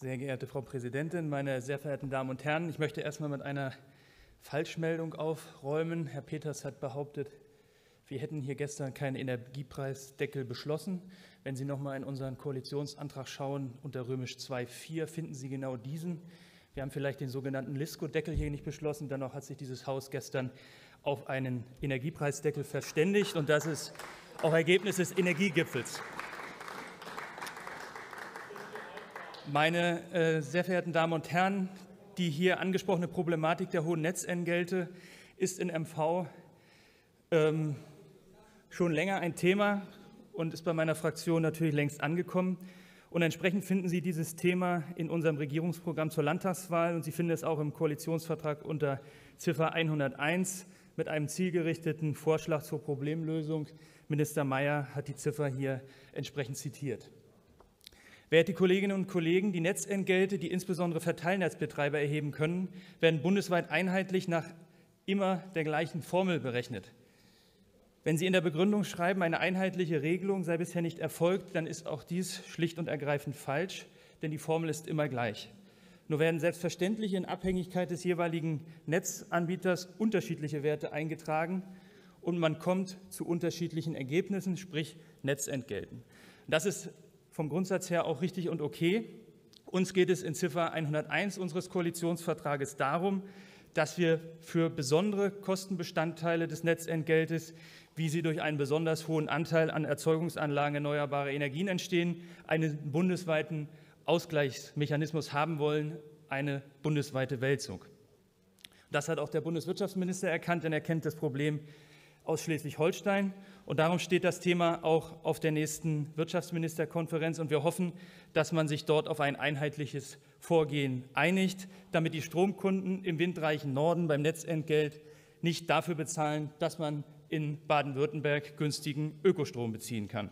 Sehr geehrte Frau Präsidentin, meine sehr verehrten Damen und Herren, ich möchte erstmal mit einer Falschmeldung aufräumen. Herr Peters hat behauptet, wir hätten hier gestern keinen Energiepreisdeckel beschlossen. Wenn Sie noch mal in unseren Koalitionsantrag schauen, unter römisch 2.4 finden Sie genau diesen. Wir haben vielleicht den sogenannten Lisco-Deckel hier nicht beschlossen. Dennoch hat sich dieses Haus gestern auf einen Energiepreisdeckel verständigt. Und das ist auch Ergebnis des Energiegipfels. Meine sehr verehrten Damen und Herren, die hier angesprochene Problematik der hohen Netzentgelte ist in MV schon länger ein Thema und ist bei meiner Fraktion natürlich längst angekommen. Und entsprechend finden Sie dieses Thema in unserem Regierungsprogramm zur Landtagswahl und Sie finden es auch im Koalitionsvertrag unter Ziffer 101 mit einem zielgerichteten Vorschlag zur Problemlösung. Minister Mayer hat die Ziffer hier entsprechend zitiert. Werte Kolleginnen und Kollegen, die Netzentgelte, die insbesondere Verteilnetzbetreiber erheben können, werden bundesweit einheitlich nach immer der gleichen Formel berechnet. Wenn Sie in der Begründung schreiben, eine einheitliche Regelung sei bisher nicht erfolgt, dann ist auch dies schlicht und ergreifend falsch, denn die Formel ist immer gleich. Nur werden selbstverständlich in Abhängigkeit des jeweiligen Netzanbieters unterschiedliche Werte eingetragen und man kommt zu unterschiedlichen Ergebnissen, sprich Netzentgelten. Das ist vom Grundsatz her auch richtig und okay. Uns geht es in Ziffer 101 unseres Koalitionsvertrages darum, dass wir für besondere Kostenbestandteile des Netzentgeltes, wie sie durch einen besonders hohen Anteil an Erzeugungsanlagen erneuerbarer Energien entstehen, einen bundesweiten Ausgleichsmechanismus haben wollen, eine bundesweite Wälzung. Das hat auch der Bundeswirtschaftsminister erkannt, denn er kennt das Problem aus Schleswig-Holstein. Und darum steht das Thema auch auf der nächsten Wirtschaftsministerkonferenz. Und wir hoffen, dass man sich dort auf ein einheitliches Vorgehen einigt, damit die Stromkunden im windreichen Norden beim Netzentgelt nicht dafür bezahlen, dass man in Baden-Württemberg günstigen Ökostrom beziehen kann.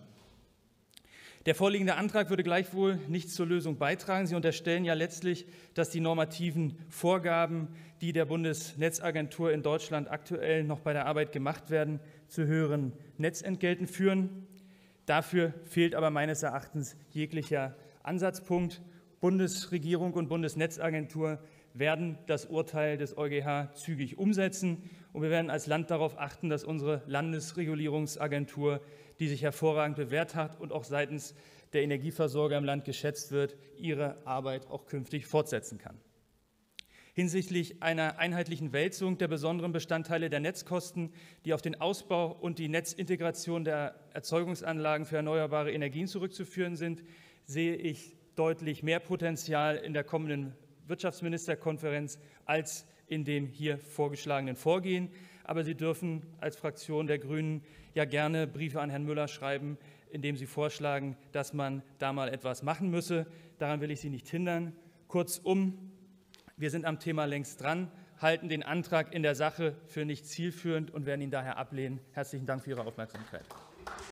Der vorliegende Antrag würde gleichwohl nichts zur Lösung beitragen. Sie unterstellen ja letztlich, dass die normativen Vorgaben, die der Bundesnetzagentur in Deutschland aktuell noch bei der Arbeit gemacht werden, zu höheren Netzentgelten führen. Dafür fehlt aber meines Erachtens jeglicher Ansatzpunkt. Bundesregierung und Bundesnetzagentur werden das Urteil des EuGH zügig umsetzen. Und wir werden als Land darauf achten, dass unsere Landesregulierungsagentur, die sich hervorragend bewährt hat und auch seitens der Energieversorger im Land geschätzt wird, ihre Arbeit auch künftig fortsetzen kann. Hinsichtlich einer einheitlichen Wälzung der besonderen Bestandteile der Netzkosten, die auf den Ausbau und die Netzintegration der Erzeugungsanlagen für erneuerbare Energien zurückzuführen sind, sehe ich deutlich mehr Potenzial in der kommenden Wirtschaftsministerkonferenz als in dem hier vorgeschlagenen Vorgehen. Aber Sie dürfen als Fraktion der Grünen ja gerne Briefe an Herrn Müller schreiben, indem Sie vorschlagen, dass man da mal etwas machen müsse. Daran will ich Sie nicht hindern. Kurzum, wir sind am Thema längst dran, halten den Antrag in der Sache für nicht zielführend und werden ihn daher ablehnen. Herzlichen Dank für Ihre Aufmerksamkeit.